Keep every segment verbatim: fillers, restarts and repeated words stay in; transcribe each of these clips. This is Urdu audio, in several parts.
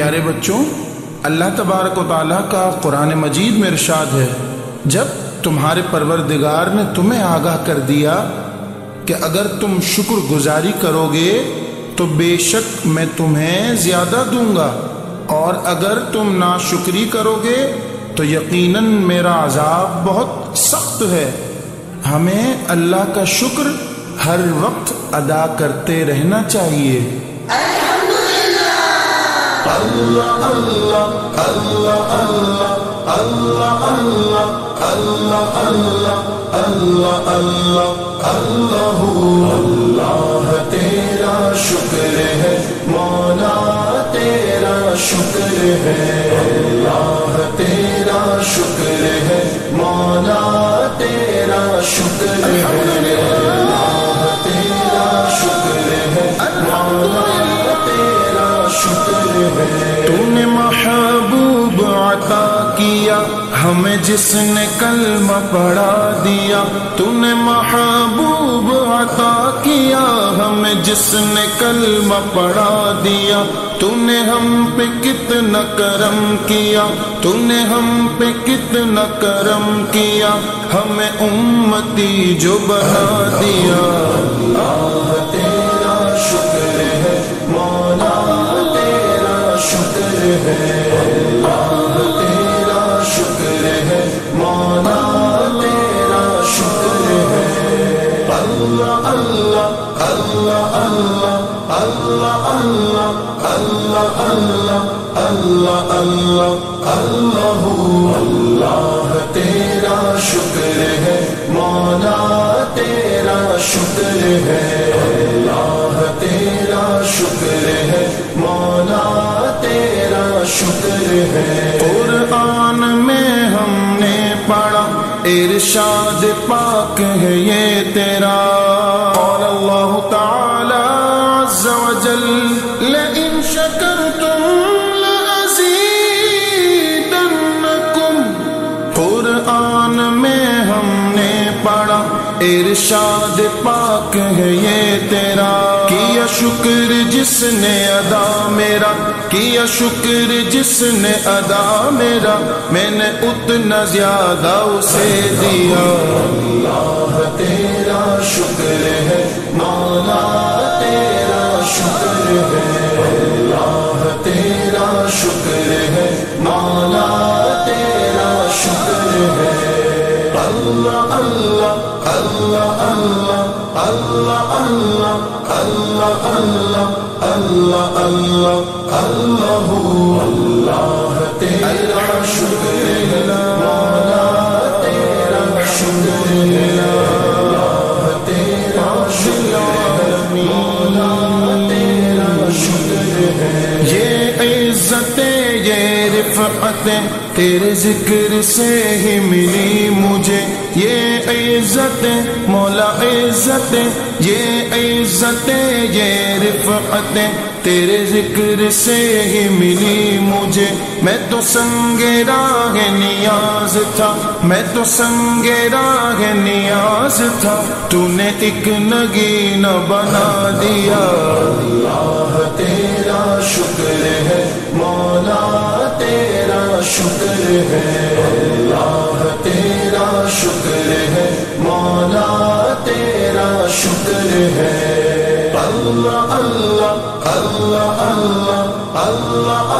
پیارے بچوں، اللہ تبارک و تعالیٰ کا قرآن مجید میں ارشاد ہے، جب تمہارے پروردگار نے تمہیں آگاہ کر دیا کہ اگر تم شکر گزاری کرو گے تو بے شک میں تمہیں زیادہ دوں گا، اور اگر تم ناشکری کرو گے تو یقیناً میرا عذاب بہت سخت ہے۔ ہمیں اللہ کا شکر ہر وقت ادا کرتے رہنا چاہیے۔ اللہ اللہ اللہ اللہ اللہ اللہ اللہ اللہ اللہ اللہ اللہ تیرا شکر ہے مولا، تیرا شکر ہے اللہ، تیرا شکر ہے مولا، تیرا شکر ہے اللہ، تیرا شکر ہے مولا، تیرا شکر ہے۔ تو نے محبوب عطا کیا ہمیں جس نے کلمہ پڑھا دیا، تو نے محبوب عطا کیا ہمیں جس نے کلمہ پڑھا دیا، تو نے ہم پہ کتنا کرم کیا، تو نے ہم پہ کتنا کرم کیا، ہمیں امتی جو بنا دیا۔ اللہ تیرا شکر ہے مولا، تیرا شکر ہے اللہ، تیرا شکر ہے مولا، تیرا شکر ہے اللہ اللہ اللہ اللہ اللہ اللہ اللہ اللہ اللہ اللہ اللہ تیرا شکر ہے مولا، تیرا شکر ہے اللہ، تیرا شکر ہے مولا، تیرا شکر ہے۔ قرآن میں ہم نے پڑھا ارشاد پاک ہے یہ تیرا، قال اللہ تعالی عز وجل لئن شکرتم لأزیدنکم۔ قرآن میں ہم نے پڑھا ارشاد پاک ہے یہ تیرا، کیا شکر جس نے ادا میرا، کیا شکر جس نے ادا میرا، میں نے اتنا زیادہ اسے دیا۔ اللہ تیرا شکر ہے مولا، تیرا شکر ہے اللہ، تیرا شکر ہے مولا، تیرا شکر ہے اللہ اللہ اللہ اللہ اللہ اللہ اللہ اللہ اللہ اللہ اللہ تیرا شکر ہے مولا، تیرا شکر ہے اللہ، تیرا شکر ہے مولا، تیرا شکر ہے۔ یہ عزتیں یہ رفعتیں تیرے ذکر سے ہی ملی مجھے، یہ عزتیں مولا عزتیں، یہ عزتیں یہ رفعتیں تیرے ذکر سے ہی ملی مجھے۔ میں تو سنگ راہ نیاز تھا، میں تو سنگ راہ نیاز تھا، تو نے ایک نگینہ بنا دیا۔ اللہ تیرا شکر ہے مولا، تیرا شکر ہے اللہ، تیرا شکر ہے مولا، تیرا شکر ہے اللہ اللہ اللہ اللہ اللہ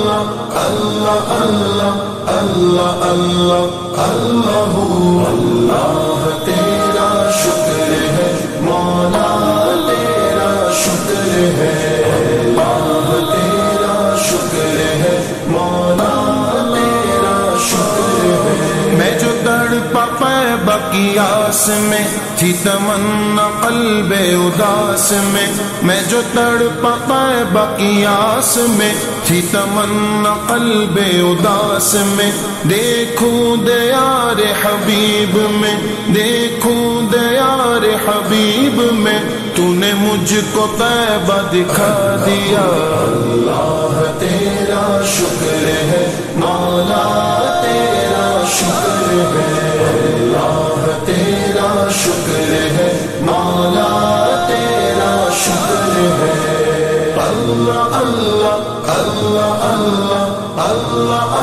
اللہ اللہ اللہ اللہ اللہ اللہ تیرا شکر ہے مولا، تیرا شکر ہے اللہ، تیرا شکر ہے مولا، تیرا شکر ہے۔ میں جو تڑپا پیبا کی آس میں تھی تمنا قلب اداس میں، میں جو تڑپا پیبا کی آس میں تھی تمنا قلب اداس میں، دیکھوں دیار حبیب میں، دیکھوں دیار حبیب میں، تو نے مجھ کو طیبہ دکھا دیا۔ اللہ تیرا شکر ہے مولا، تیرا شکر ہے اللہ، تیرا شکر ہے مولا، تیرا شکر ہے اللہ اللہ اللہ اللہ اللہ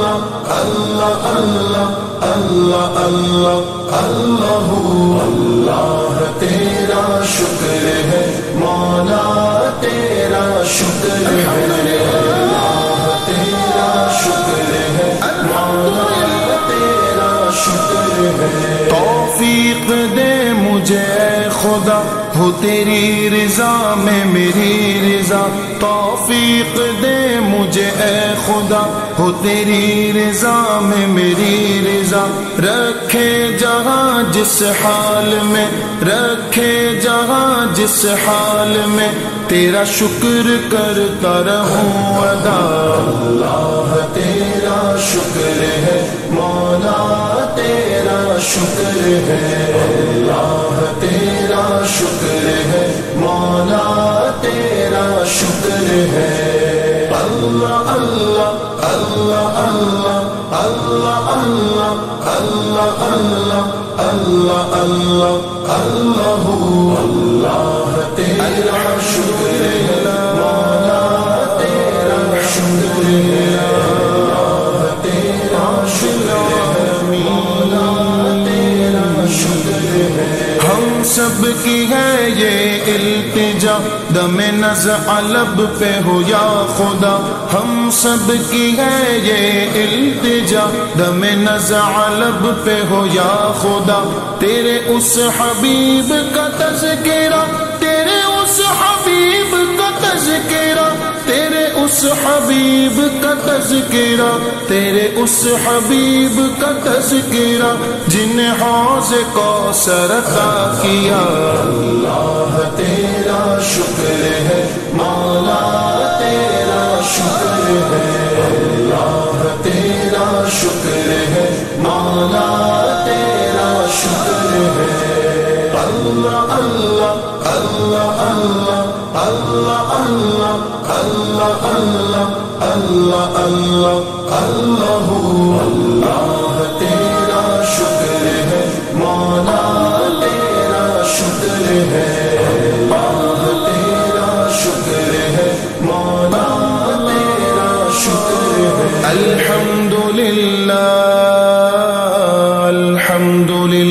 اللہ اللہ اللہ اللہ اللہ اللہ تیرا شکر ہے مولا تیرا شکر ہے اللہ تیرا شکر ہے مولا تیرا شکر ہے توفیق دے مجھے اے خدا ہو تیری رضا میں میری رضا توفیق دے مجھے اے خدا ہو تیری رضا میں میری رضا رکھے جہاں جس حال میں رکھے جہاں جس حال میں تیرا شکر کرتا رہوں ادا اللہ تیرا شکر ہے مولا تیرا شکر ہے اللہ تیرا شکر ہے مولا تیرا شکر ہے اللہ اللہ اللہ اللہ اللہ اللہ اللہ اللہ اللہ اللہ اللہ تیرا شکر ہے مولا تیرا شکر ہے اللہ تیرا شکر ہے مولا تیرا شکر ہے ہم سب کی ہے یہ التجا دم نزع لب پہ ہو یا خدا ہم سب کی ہے یہ التجا دم نزع لب پہ ہو یا خدا تیرے اس حبیب کا تذکرہ تیرے اس حبیب کا تذکرہ تیرے اس حبیب کا تذکرہ تیرے اس حبیب کا تذکرہ جن حوض کوثر عطا کیا اللہ تیرا شکر ہے مولا تیرا شکر ہے اللہ تیرا شکر ہے مولا تیرا شکر ہے اللہ اللہ اللہ اللہ اللہ اللہ اللہ اللہ اللہ اللہ اللہ تیرا شکر ہے مولا تیرا شکر ہے اللہ تیرا شکر ہے مولا تیرا شکر ہے الحمد للہ الحمد للہ